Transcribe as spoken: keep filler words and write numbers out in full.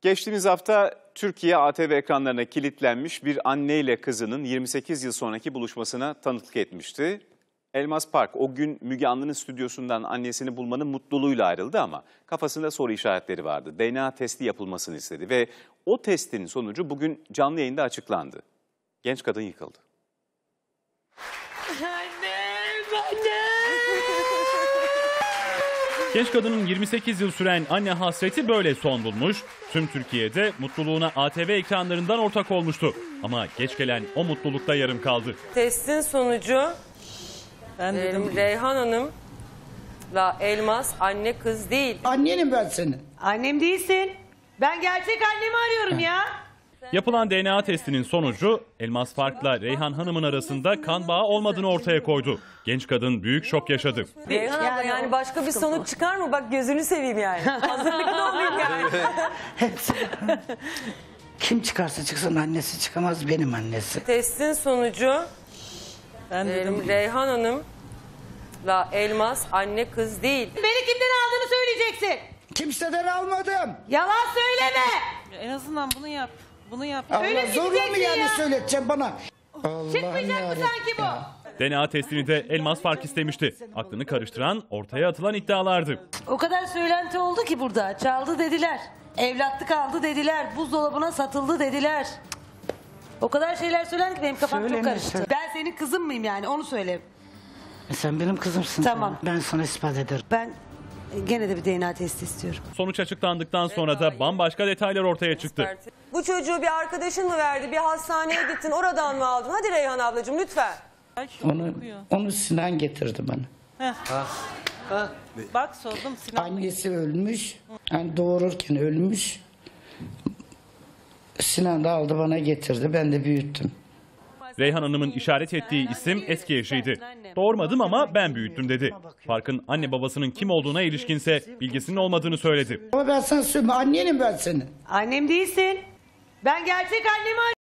Geçtiğimiz hafta Türkiye A T V ekranlarına kilitlenmiş bir anneyle kızının yirmi sekiz yıl sonraki buluşmasına tanıklık etmişti. Elmas Park o gün Müge Anlı'nın stüdyosundan annesini bulmanın mutluluğuyla ayrıldı ama kafasında soru işaretleri vardı. D N A testi yapılmasını istedi ve o testin sonucu bugün canlı yayında açıklandı. Genç kadın yıkıldı. Annem, annem. Genç kadının yirmi sekiz yıl süren anne hasreti böyle son bulmuş. Tüm Türkiye'de mutluluğuna A T V ekranlarından ortak olmuştu. Ama geç gelen o mutlulukta yarım kaldı. Testin sonucu Ben dedim. Reyhan Hanım'la Elmas anne kız değil. Annenim ben senin. Annem değilsin. Ben gerçek annemi arıyorum ya. Yapılan D N A testinin sonucu Elmas Fark'la Reyhan Hanım'ın arasında kan bağı olmadığını ortaya koydu. Genç kadın büyük şok yaşadı. Reyhan abla Yani yani o- başka bir sonuç çıkar mı? Bak gözünü seveyim yani. Hazırlıklı olayım yani. Hepsi. Kim çıkarsa çıksın annesi çıkamaz, benim annesi. Testin sonucu Ben dedim. Reyhan Hanım'la Elmas anne kız değil. Beni kimden aldığını söyleyeceksin. Kimseden almadım. Yalan söyleme. En azından bunu yap. Bunu yap. Allah Öyle mi zorla mı gideceksin yani ya? söyleteceğim bana? Allah'ım Çıkmayacak mı yarabbim sanki bu? ya. D N A testini de Elmas Fark istemişti. Aklını karıştıran ortaya atılan iddialardı. O kadar söylenti oldu ki burada. Çaldı dediler. Evlatlık aldı dediler. Buzdolabına satıldı dediler. O kadar şeyler söylendi ki benim kafam Söyleme, çok karıştı. söyle. Ben senin kızın mıyım yani onu söyle. E Sen benim kızımsın. Tamam. Ben sana ispat ederim. Ben gene de bir D N A testi istiyorum. Sonuç açıklandıktan sonra da bambaşka detaylar ortaya çıktı. Bu çocuğu bir arkadaşın mı verdi? Bir hastaneye gittin oradan mı aldın? Hadi Reyhan ablacığım lütfen. Onu, onu Sinan getirdi bana. Bak sordum Sinan. Annesi ölmüş. Yani doğururken ölmüş. Sinan da aldı bana getirdi. Ben de büyüttüm. Reyhan Hanım'ın işaret ettiği isim eski eşiydi. Doğurmadım ama ben büyüttüm dedi. Fark'ın anne babasının kim olduğuna ilişkinse bilgisinin olmadığını söyledi. Ama ben sana söyleyeyim, annenim ben senin. Annem değilsin. Ben gerçek annemi arıyorum.